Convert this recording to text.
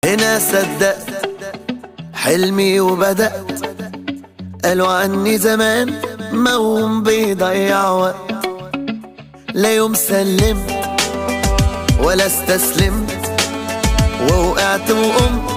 هنا صدقت حلمي وبدأت، قالوا عني زمان موهوم بيضيع وقت. لا يوم سلمت ولا استسلمت، ووقعت وقمت